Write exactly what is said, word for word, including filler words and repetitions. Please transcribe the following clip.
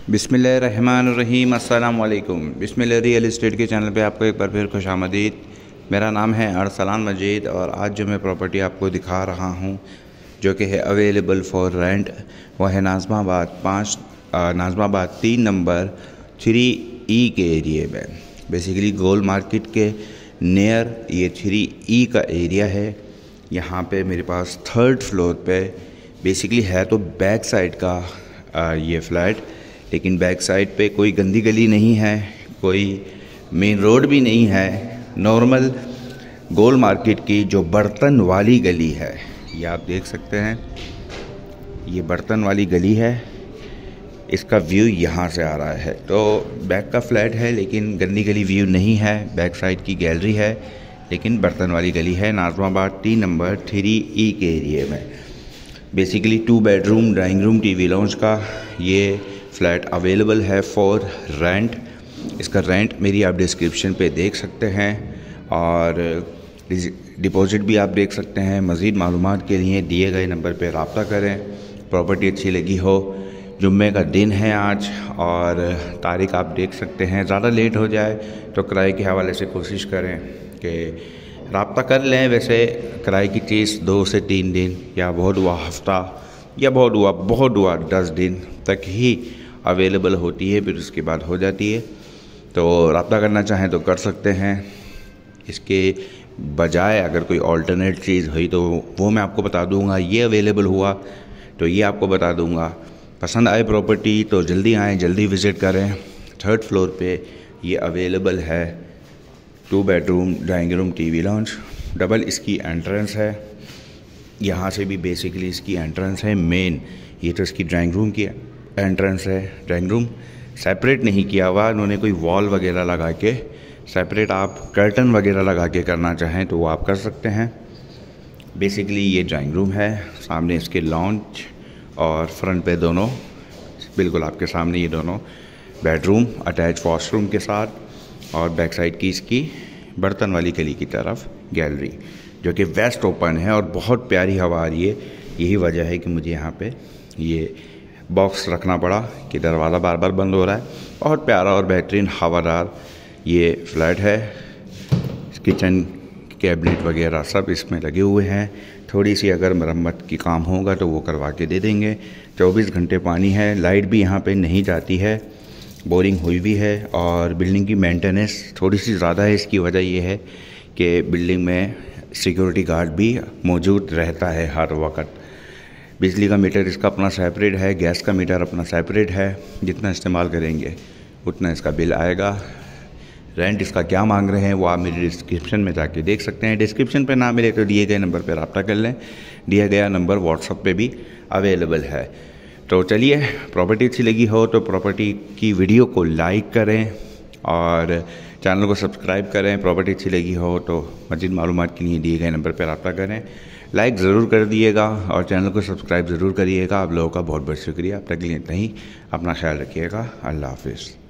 बिस्मिल्लाहिर्रहमानिर्रहीम अस्सलाम वालेकुम। बिस्मिल्लाह रियल एस्टेट के चैनल पे आपको एक बार फिर खुशामदीद। मेरा नाम है अरसलान मजीद और आज जो मैं प्रॉपर्टी आपको दिखा रहा हूँ जो कि है अवेलेबल फॉर रेंट, वह है नाज़माबाद पाँच नाज़माबाद तीन नंबर थ्री ई के एरिए में। बेसिकली गोल मार्केट के नियर ये थ्री ई का एरिया है। यहाँ पे मेरे पास थर्ड फ्लोर पे बेसिकली है तो बैक साइड का आ, ये फ्लैट, लेकिन बैक साइड पे कोई गंदी गली नहीं है, कोई मेन रोड भी नहीं है। नॉर्मल गोल मार्केट की जो बर्तन वाली गली है, ये आप देख सकते हैं, ये बर्तन वाली गली है। इसका व्यू यहाँ से आ रहा है। तो बैक का फ्लैट है लेकिन गंदी गली व्यू नहीं है। बैक साइड की गैलरी है लेकिन बर्तन वाली गली है। नाज़माबाद तीन नंबर थ्री ई के एरिए में basically two bedroom drawing room TV lounge का ये फ्लैट अवेलेबल है फॉर रेंट। इसका रेंट मेरी आप डिस्क्रिप्शन पे देख सकते हैं और डिपॉजिट भी आप देख सकते हैं। मज़ीद मालूमात के लिए दिए गए नंबर पे रब्ता करें। प्रॉपर्टी अच्छी लगी हो, जुम्मे का दिन है आज और तारीख आप देख सकते हैं। ज़्यादा लेट हो जाए तो किराए के हवाले से कोशिश करें कि रब्ता कर लें। वैसे किराए की चीज़ दो से तीन दिन या बहुत हुआ हफ्ता या बहुत हुआ बहुत हुआ दस दिन तक ही अवेलेबल होती है, फिर उसके बाद हो जाती है। तो रब्ता करना चाहें तो कर सकते हैं। इसके बजाय अगर कोई ऑल्टरनेट चीज़ हुई तो वो मैं आपको बता दूंगा। ये अवेलेबल हुआ तो ये आपको बता दूंगा। पसंद आए प्रॉपर्टी तो जल्दी आएँ, जल्दी विज़िट करें। थर्ड फ्लोर पे ये अवेलेबल है। Two bedroom drawing room TV lounge, double इसकी एंट्रेंस है। यहाँ से भी बेसिकली इसकी एंट्रेंस है मेन। ये तो इसकी ड्राइंग रूम की एंट्रेंस है। ड्राइंग रूम सेपरेट नहीं किया हुआ, उन्होंने कोई वॉल वगैरह लगा के सेपरेट, आप कर्टन वगैरह लगा के करना चाहें तो वो आप कर सकते हैं। बेसिकली ये ड्राइंग रूम है, सामने इसके लॉन्च और फ्रंट पे दोनों बिल्कुल आपके सामने ये दोनों बेडरूम अटैच वॉशरूम के साथ और बैक साइड की इसकी बर्तन वाली गली की तरफ गैलरी जो कि वेस्ट ओपन है और बहुत प्यारी हवा आ रही है। यही वजह है कि मुझे यहाँ पे ये बॉक्स रखना पड़ा कि दरवाज़ा बार बार बंद हो रहा है। बहुत प्यारा और बेहतरीन हवादार ये फ्लैट है। किचन कैबिनेट वगैरह सब इसमें लगे हुए हैं। थोड़ी सी अगर मरम्मत की काम होगा तो वो करवा के दे देंगे। चौबीस घंटे पानी है, लाइट भी यहाँ पे नहीं जाती है, बोरिंग हुई भी है और बिल्डिंग की मेंटेनेंस थोड़ी सी ज़्यादा है। इसकी वजह ये है कि बिल्डिंग में सिक्योरिटी गार्ड भी मौजूद रहता है हर वक्त। बिजली का मीटर इसका अपना सेपरेट है, गैस का मीटर अपना सेपरेट है। जितना इस्तेमाल करेंगे उतना इसका बिल आएगा। रेंट इसका क्या मांग रहे हैं वो आप मेरी डिस्क्रिप्शन में जाके देख सकते हैं। डिस्क्रिप्शन पे ना मिले तो दिए गए नंबर पर रब्ता कर लें। दिया गया नंबर व्हाट्सएप पे भी अवेलेबल है। तो चलिए, प्रॉपर्टी अच्छी लगी हो तो प्रॉपर्टी की वीडियो को लाइक करें और चैनल को सब्सक्राइब करें। प्रॉपर्टी अच्छी लगी हो तो मज़ीद मालूमात के लिए दिए गए नंबर पर रब्ता करें। लाइक ज़रूर कर दिएगा और चैनल को सब्सक्राइब ज़रूर करिएगा। आप लोगों का बहुत बहुत शुक्रिया। अब तक के लिए इतना ही। अपना ख्याल रखिएगा। अल्लाह हाफिज़।